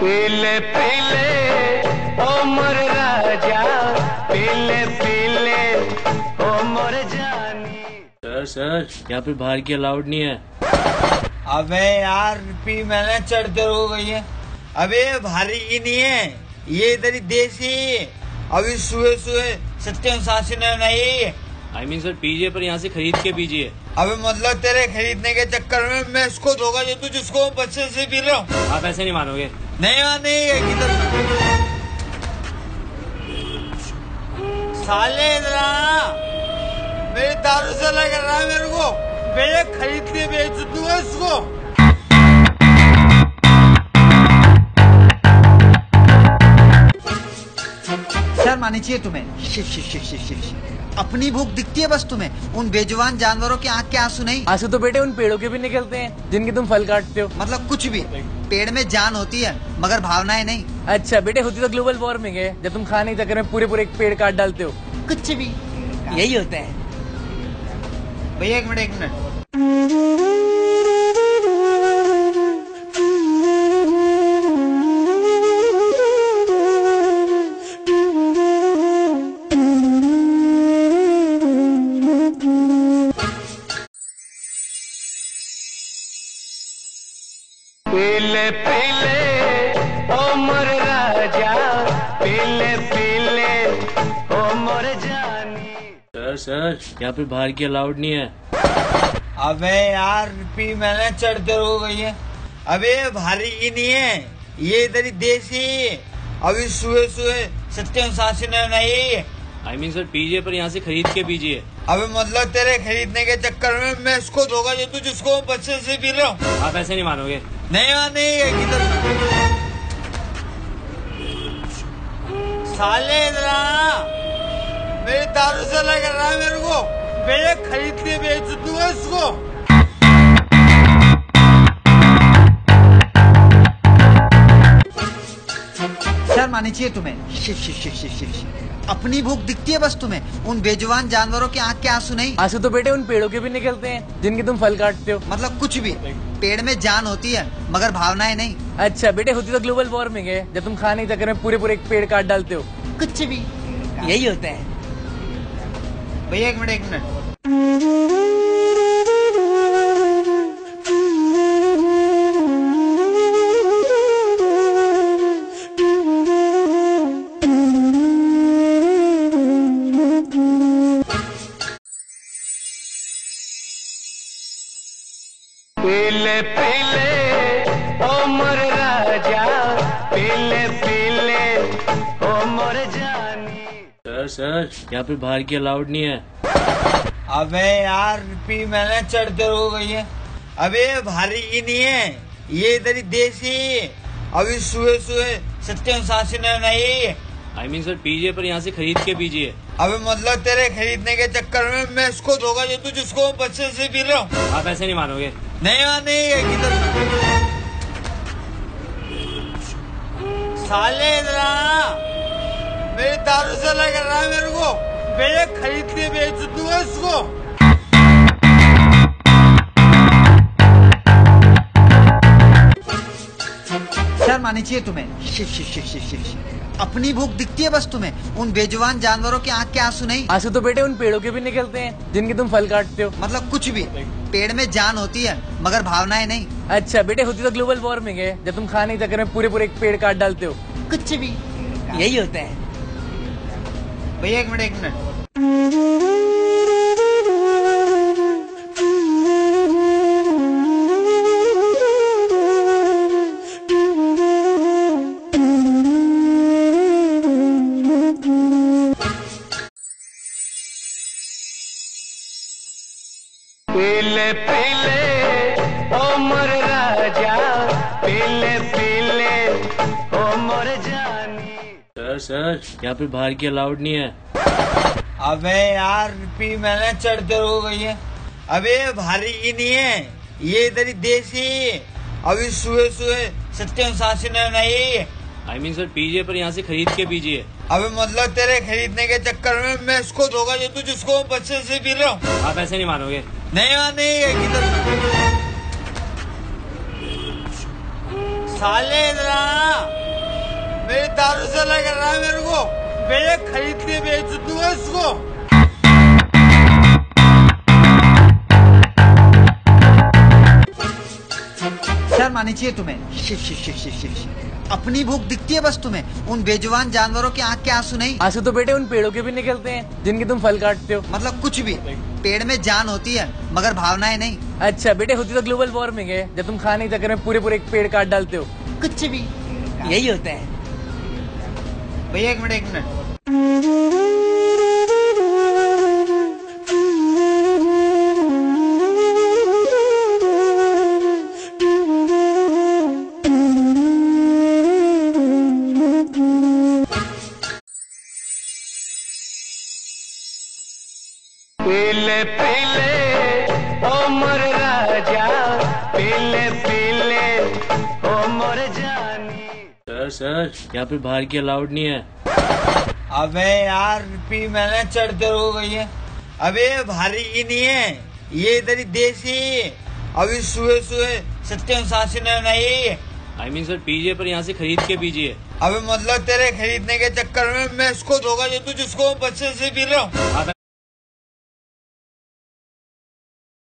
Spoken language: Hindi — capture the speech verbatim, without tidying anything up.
पीले पीले ओ मोर राजा, पीले पीले ओ मोर जानी। सर सर यहाँ पे बाहर की अलाउड नहीं है। अबे यार पी मैंने चढ़ते हो गई है। अबे भारी की नहीं है, ये इधर ही देसी। अभी सुबह सुबह सत्यम सासी ने नहीं। आई मीन सर पीजिए, पर यहाँ से खरीद के पीजिए। अबे मतलब तेरे खरीदने के चक्कर में मैं इसको धोखा देता हूँ जिसको बच्चे से पी रहा हूँ। आप ऐसे नहीं मानोगे। नहीं मानेगा किधर साले इधर आना, मेरी दारू से लग रहा है मेरे को। मैं खरीद के बेच दूंगा इसको। शर्म आनी चाहिए तुम्हें। शिव शिव शिव शिव शिव शिव। अपनी भूख दिखती है बस तुम्हें, उन बेजुबान जानवरों के आंख के आंसू नहीं। आंसू तो बेटे उन पेड़ों के भी निकलते हैं जिनके तुम फल काटते हो। मतलब कुछ भी, पेड़ में जान होती है मगर भावनाएं नहीं। अच्छा बेटे, होती तो ग्लोबल वार्मिंग है जब तुम खाने के चक्कर में पूरे पूरे एक पेड़ काट डालते हो। कुछ भी यही होता है। भैया एक मिनट एक मिनट। पीले पीले ओ मोर राजा, पीले पीले ओ मोर जानी। सर सर यहाँ पे बाहर की अलाउड नहीं है। अबे यार पी मैंने चढ़ते हो गई है। अबे भारी की नहीं है, ये इधर ही देसी। अभी सुबह सुबह सत्यम सासी ने नहीं। आई मीन सर पीजिए, पर यहाँ से खरीद के पीजिए। अबे मतलब तेरे खरीदने के चक्कर में मैं इसको धोखा देता हूँ जिसको बच्चे से पी रहा हूँ। आप ऐसे नहीं मानोगे। नहीं मानेगा किधर साले इधर आना, मेरी दारू से लग रहा है मेरे को। मैं खरीद के बेच दूंगा इसको। शर्म आनी चाहिए तुम्हें। शिव शिव शिव शिव शिव शिव। अपनी भूख दिखती है बस तुम्हें, उन बेजुबान जानवरों के आंख के आंसू नहीं। आंसू तो बेटे उन पेड़ों के भी निकलते हैं जिनके तुम फल काटते हो। मतलब कुछ भी, पेड़ में जान होती है मगर भावनाएं नहीं। अच्छा बेटे, होती तो ग्लोबल वार्मिंग है जब तुम खाने के चक्कर में पूरे पूरे एक पेड़ काट डालते हो। कुछ भी यही होता है। भैया एक मिनट एक मिनट। पीले पीले ओ मोर राजा, पीले पीले ओ मोर जानी। सर सर यहाँ पे बाहर की अलाउड नहीं है। अबे यार पी मैंने चढ़ते हो गई है। अबे भारी की नहीं है, ये इधर ही देसी। अभी सुबह सुबह सत्यम सासी ने नहीं। आई मीन सर पीजिए, पर यहाँ से खरीद के पीजिए। अबे मतलब तेरे खरीदने के चक्कर में मैं इसको धोखा देता हूँ जिसको बच्चे से पी रहा हूँ। आप ऐसे नहीं मानोगे। नहीं मानेगा किधर साले इधर आना, मेरी दारू से लग रहा है मेरे को। मैं खरीद के बेच दूंगा इसको। शर्म आनी चाहिए तुम्हें। शिव शिव शिव शिव शिव शिव। अपनी भूख दिखती है बस तुम्हें, उन बेजुबान जानवरों के आंख के आंसू नहीं। आंसू तो बेटे उन पेड़ों के भी निकलते हैं जिनके तुम फल काटते हो। मतलब कुछ भी, पेड़ में जान होती है मगर भावनाएं नहीं। अच्छा बेटे, होती तो ग्लोबल वार्मिंग है जब तुम खाने के चक्कर में पूरे पूरे एक पेड़ काट डालते हो। कुछ भी यही होता है। भैया एक मिनट एक मिनट। पीले पीले ओ मोर राजा, पीले पीले ओ मोर जानी। सर सर यहाँ पे बाहर की अलाउड नहीं है। अबे यार पी मैंने चढ़ते हो गई है। अबे भारी की नहीं है, ये इधर ही देसी। अभी सुबह सुबह सत्यम सासी ने नहीं। आई मीन सर पीजिए, पर यहाँ से खरीद के पीजिए। अबे मतलब तेरे खरीदने के चक्कर में मैं इसको धोखा देता हूँ जिसको बच्चे से पी रहा हूँ। आप ऐसे नहीं मानोगे। नहीं मानेगा किधर साले इधर आना, मेरी दारू से लग रहा है मेरे को, मेरे खरीद के बेच दूंगा इसको। शर्म आनी चाहिए तुम्हें। शिव शिव शिव शिव शिव शिव। अपनी भूख दिखती है बस तुम्हें, उन बेजुबान जानवरों के आंख के आंसू नहीं। आंसू तो बेटे उन पेड़ों के भी निकलते हैं जिनके तुम फल काटते हो। मतलब कुछ भी, पेड़ में जान होती है मगर भावनाएं नहीं। अच्छा बेटे, होती तो ग्लोबल वार्मिंग है जब तुम खाने के चक्कर में पूरे पूरे एक पेड़ काट डालते हो। कुछ भी यही होता है। भैया एक मिनट एक मिनट, पीले पीले ओ मोर राजा, पीले पीले ओ मोर जानी। सर सर यहाँ पे बाहर की अलाउड नहीं है। अबे यार पी मैंने चढ़ते हो गई है। अबे भारी की नहीं है, ये इधर देसी, अभी सुबह सुबह सत्यम सासी ने नहीं। आई मीन सर पीजिए, पर यहाँ से खरीद के पीजिए। अबे मतलब तेरे खरीदने के चक्कर में मैं इसको धोखा दे दूं जिसको मैं बच्चे से पी रहा हूँ। आधा